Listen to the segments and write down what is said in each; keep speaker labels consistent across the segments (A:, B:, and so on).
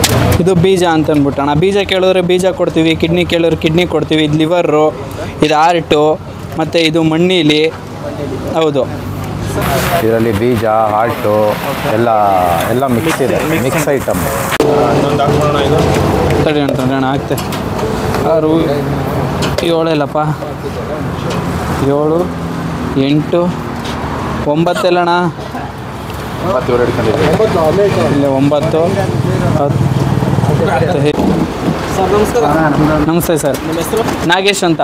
A: ಇದು ಬೀಜ ಅಂತ ಅಂದ್ಬಿಟ್ಟಣ. ಬೀಜ ಕೇಳಿದ್ರೆ ಬೀಜ ಕೊಡ್ತೀವಿ, ಕಿಡ್ನಿ ಕೇಳಿದ್ರೆ ಕಿಡ್ನಿ ಕೊಡ್ತೀವಿ. ಇದು ಲಿವರು, ಇದು ಹಾರ್ಟು, ಮತ್ತು ಇದು ಮಣ್ಣೀಲಿ. ಹೌದು,
B: ಇದರಲ್ಲಿ ಬೀಜ, ಹಾರ್ಟು ಎಲ್ಲ ಮಿಕ್ಸ್ ಇದೆ, ಮಿಕ್ಸ್ ಐಟಮ್.
A: ತಡಿ ಅಣ್ಣ ಆಗ್ತೆ. 6 7 ಇಲ್ಲಪ್ಪ, 7 8 9 ಎಲ್ಲಣ್ಣ. ಇಲ್ಲ 9 10. ನಮಸ್ತೆ ಸರ್, ನಾಗೇಶ್ ಅಂತ.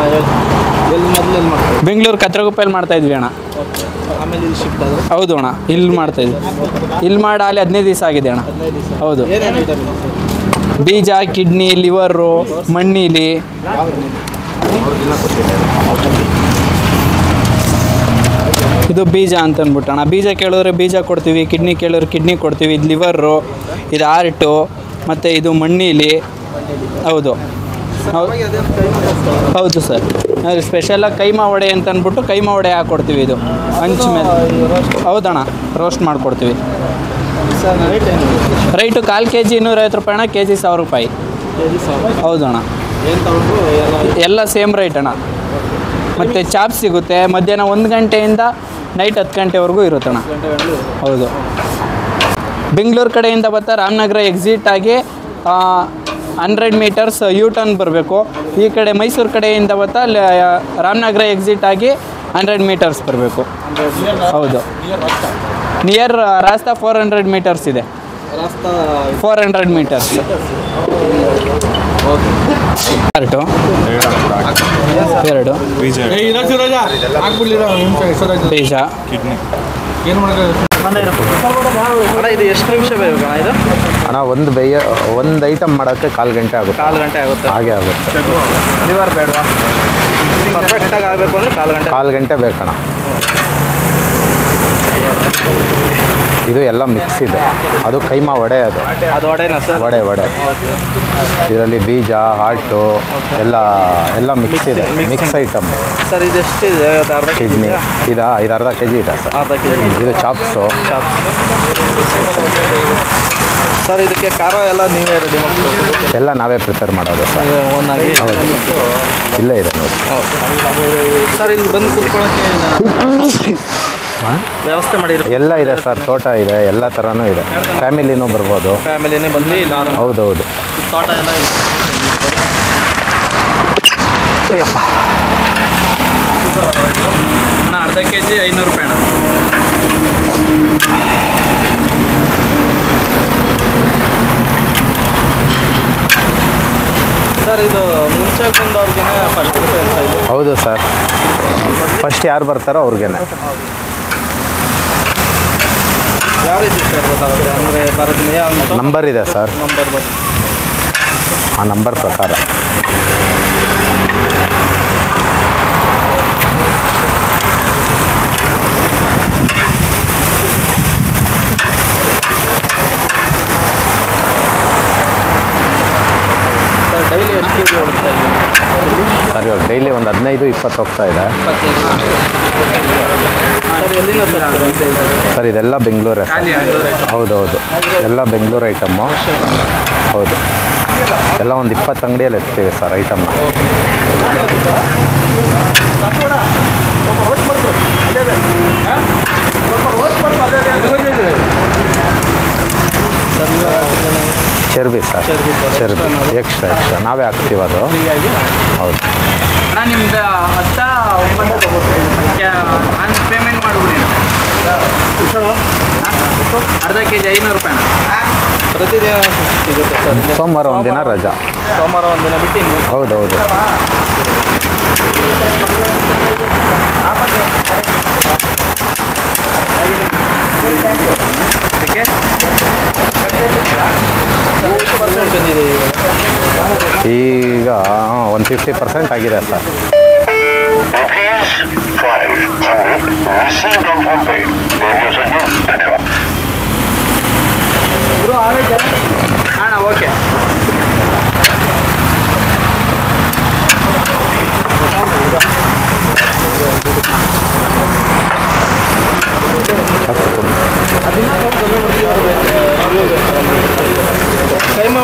A: ಬೆಂಗಳೂರು ಕತ್ರಗುಪ್ಪೆಯಲ್ಲಿ ಮಾಡ್ತಾಯಿದ್ವಿ ಅಣ್ಣ. ಹೌದು ಅಣ್ಣ, ಇಲ್ಲಿ ಮಾಡ್ತಾಯಿದ್ವಿ. ಇಲ್ಲಿ ಮಾಡಿ ಅಲ್ಲಿ 15 ದಿವಸ ಆಗಿದೆ ಅಣ್ಣ. ಹೌದು, ಬೀಜ, ಕಿಡ್ನಿ, ಲಿವರು, ಮಣ್ಣೀಲಿ. ಇದು ಬೀಜ ಅಂತ ಅಂದ್ಬಿಟ್ಟಣ. ಬೀಜ ಕೇಳಿದ್ರೆ ಬೀಜ ಕೊಡ್ತೀವಿ, ಕಿಡ್ನಿ ಕೇಳಿದ್ರೆ ಕಿಡ್ನಿ ಕೊಡ್ತೀವಿ. ಇದು ಲಿವರು, ಇದು ಹಾರ್ಟು, ಮತ್ತು ಇದು ಮಣ್ಣೀಲಿ. ಹೌದು ಹೌದು ಸರ್, ನಾವು ಸ್ಪೆಷಲಾಗಿ ಕೈಮಾ ವಡೆ ಅಂತ ಅಂದ್ಬಿಟ್ಟು ಕೈಮಾ ವಡೆ ಹಾಕ್ಕೊಡ್ತೀವಿ. ಇದು ಹಂಚ್ ಮೇಲೆ. ಹೌದಣ್ಣ, ರೋಸ್ಟ್ ಮಾಡಿಕೊಡ್ತೀವಿ. ರೈಟು 1/4 kg 250 ರೂಪಾಯಿ ಅಣ್ಣ, kg 1000 ರೂಪಾಯಿ. ಹೌದಣ್ಣ, ಎಲ್ಲ ಸೇಮ್ ರೈಟ್ ಅಣ್ಣ. ಮತ್ತು ಚಾಪ್ ಸಿಗುತ್ತೆ. ಮಧ್ಯಾಹ್ನ 1 ಗಂಟೆಯಿಂದ ನೈಟ್ 10 ಗಂಟೆವರೆಗೂ ಇರುತ್ತಣ್ಣ. ಹೌದು, ಬೆಂಗಳೂರು ಕಡೆಯಿಂದ ಬರ್ತಾ ರಾಮನಗರ ಎಕ್ಸಿಟ್ ಆಗಿ 100 ಮೀಟರ್ಸ್ ಯೂ ಟರ್ನ್ ಬರಬೇಕು. ಈ ಕಡೆ ಮೈಸೂರು ಕಡೆಯಿಂದ ಬರ್ತಾ ರಾಮನಗರ ಎಕ್ಸಿಟ್ ಆಗಿ 100 ಮೀಟರ್ಸ್ ಬರಬೇಕು. ಹೌದು, ನಿಯರ್ ರಾಸ್ತಾ 400 ಮೀಟರ್ಸ್ ಇದೆ. 400 ಮೀಟರ್ಸ್. ಹಾರ್ಟು 2, ಬೀಜ,
C: ಇದು ಎಷ್ಟು ನಿಮಿಷ ಬೇಕು ಇದು
B: ಅಣ್ಣ? ಒಂದು ಐಟಮ್ ಮಾಡೋಕ್ಕೆ 1/4 ಗಂಟೆ ಆಗುತ್ತೆ.
C: 1/4 ಗಂಟೆ ಆಗುತ್ತೆ.
B: ಹಾಗೆ ಆಗುತ್ತೆ.
C: ಲಿವರ್ ಬೇಡವಾ? ಪರ್ಫೆಕ್ಟಾಗಿ ಆಗಬೇಕು ಅಂದರೆ
B: 1/4 ಗಂಟೆ ಬೇಕಣ್ಣ. ಇದು ಎಲ್ಲ ಮಿಕ್ಸ್ ಇದೆ. ಅದು ಕೈಮಾ ವಡೆ. ಅದು
C: ವಡೆನಾ ಸರ್?
B: ವಡೆ. ಇದರಲ್ಲಿ ಬೀಜ, ಹಾರ್ಟು ಎಲ್ಲ ಮಿಕ್ಸ್ ಇದೆ, ಮಿಕ್ಸ್ ಐಟಮ್.
C: ಸರ್ ಇದು ಎಷ್ಟಿದೆ?
B: ಕಿಡ್ನಿ ಇದು ಅರ್ಧ kg ಇದೆ ಸರ್.
C: ಅರ್ಧ kg.
B: ಇದು ಚಾಪ್ಸು.
C: ಸರ್ ಇದಕ್ಕೆ ಖಾರ ಎಲ್ಲ ನೀವೇ ರೆಡಿ ಮಾಡ್ತೀವಿ?
B: ಎಲ್ಲ ನಾವೇ ಪ್ರಿಪೇರ್ ಮಾಡೋದು ಸರ್.
C: ಒಂದಾಗಿ
B: ಇಲ್ಲೇ ಇದೆ ನೋಡಿ
C: ಸರ್. ಇಲ್ಲಿ ಬಂದು ಕೂತ್ಕೊಳ್ಳೋಕ್ಕೆ ವ್ಯವಸ್ಥೆ ಮಾಡಿದ್ರು?
B: ಎಲ್ಲ ಇದೆ ಸರ್, ತೋಟ ಇದೆ, ಎಲ್ಲ ಥರನೂ ಇದೆ. ಫ್ಯಾಮಿಲಿನೂ ಬರ್ಬೋದು.
C: ಫ್ಯಾಮಿಲಿನೇ ಬಂದು
B: ಹೌದೌದು.
C: ತೋಟ ಎಲ್ಲ ಇದೆ.
A: ಅಣ್ಣ ಅರ್ಧ kg 500 ರೂಪಾಯಿ ಅಣ್ಣ.
C: ಸರ್ ಇದು ಮುಂಚೆ ಬಂದವ್ರಿಗೆ ಫಸ್ಟ್ ಪ್ರಿಫರೆನ್ಸ್?
B: ಹೌದು ಸರ್, ಫಸ್ಟ್ ಯಾರು ಬರ್ತಾರೋ ಅವ್ರಿಗೇನೆ.
C: ಯಾವ ರೀತಿ ಸರ್ ಗೊತ್ತಾಗುತ್ತೆ? ಅಂದರೆ ಬರೋದು
B: ನಂಬರ್ ಇದೆ ಸರ್, ಆ ನಂಬರ್ ಪ್ರಕಾರ.
C: ಡೈಲಿ ಎಷ್ಟು kg ಹೋಗ್ತಾ ಇದೆ
B: ಸರ್? ಇವಾಗ ಡೈಲಿ ಒಂದು 15-20 ಹೋಗ್ತಾ ಇದೆ ಸರ್. ಇದೆಲ್ಲ ಬೆಂಗಳೂರೇ ಸರ್. ಹೌದೌದು, ಎಲ್ಲ ಬೆಂಗಳೂರು ಐಟಮ್ಮು. ಹೌದು, ಎಲ್ಲ ಒಂದು 20 ಅಂಗಡಿಯಲ್ಲಿ ಇರ್ತೀವಿ ಸರ್ ಐಟಮ್ನ. ಚರ್ಬಿ ಸರ್, ಚರ್ಬಿ ಎಕ್ಸ್ಟ್ರಾ ನಾವೇ ಹಾಕ್ತೀವಿ ಅದು. ಹೌದು
A: ಅಣ್ಣ, ನಿಮ್ದು 10 ಪೇಮೆಂಟ್ ಮಾಡ್ಬಿಡಿ. ಅರ್ಧ kg 500 ರೂಪಾಯಿ.
C: ಪ್ರತಿದಿನ ಸಿಗುತ್ತೆ ಸರ್?
B: ಸೋಮವಾರ ಒಂದಿನ ರಜಾ.
C: ಸೋಮವಾರ ಒಂದಿನ ಬಿಟ್ಟು?
B: ಹೌದೌದು. ಈಗ ಒಂದು 50% ಆಗಿದೆ ಸರ್.
A: ಅಣ್ಣ ಓಕೆ.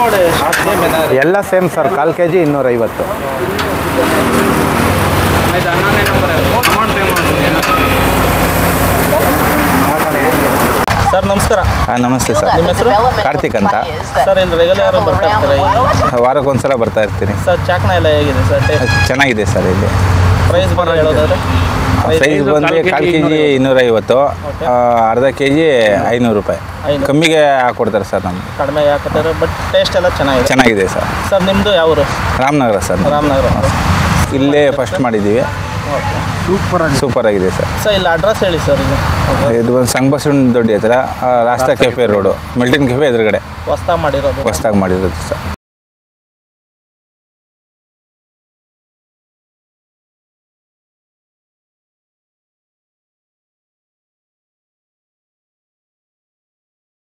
C: ವಡೆ ಸೇಮ್ ಏನಾದ್ರು
B: ಎಲ್ಲ ಸೇಮ್ ಸರ್ 1/4 kg 250.
A: ಆಯ್ತು 11ನೇ ನಂಬರ್ ಅಮೌಂಟ್ ಪೇ ಮಾಡ್ತೀನಿ.
C: ಸರ್ ನಮಸ್ಕಾರ.
B: ನಮಸ್ತೆ ಸರ್.
C: ನಿಮ್ಮ ಹೆಸರು?
B: ಕಾರ್ತಿಕ್ ಅಂತ.
C: ಸರ್ ಇಲ್ಲಿ ರೆಗ್ಯುಲರ್ ಬರ್ತಾ ಇರ್ತೀರಾ?
B: ವಾರಕ್ಕೊಂದ್ಸಲ ಬರ್ತಾ ಇರ್ತೀನಿ.
C: ಸರ್ ಚಾಕ್ನ ಎಲ್ಲ ಹೇಗಿದೆ ಸರ್?
B: ಚೆನ್ನಾಗಿದೆ ಸರ್ ಇಲ್ಲಿ.
C: ಪ್ರೈಸ್ ಬರೋ ಹೇಳೋದಾದ್ರೆ
B: ಪ್ರೈಸ್ ಬಂದು 1/4 kg 250, ಅರ್ಧ kg 500 ರೂಪಾಯಿ. ಕಮ್ಮಿಗೆ ಹಾಕ್ಕೊಡ್ತಾರೆ ಸರ್ ನಮ್ಗೆ.
C: ಕಡಿಮೆ ಹಾಕೋತಾರೆ ಬಟ್ ಟೇಸ್ಟ್ ಎಲ್ಲ ಚೆನ್ನಾಗಿದೆ.
B: ಚೆನ್ನಾಗಿದೆ ಸರ್.
C: ಸರ್ ನಿಮ್ಮದು ಯಾವರು?
B: ರಾಮನಗರ ಸರ್.
C: ರಾಮನಗರ.
B: ಇಲ್ಲೇ ಫಸ್ಟ್ ಮಾಡಿದ್ದೀವಿ. ಸೂಪರ್ ಆಗಿದೆ ಸರ್.
C: ಸರ್ ಇಲ್ಲಿ ಅಡ್ರೆಸ್ ಹೇಳಿ ಸರ್.
B: ಇದು ಒಂದು ಸಂಘಬಸವನ ದೊಡ್ಡಿ ಹತ್ರ Rasta cafe road, Milton cafe ಎದುರುಗಡೆ
C: ಹೊಸ್ದಾಗಿ ಮಾಡಿರೋದು.
B: ಹೊಸ್ದಾಗಿ ಮಾಡಿರೋದು ಸರ್.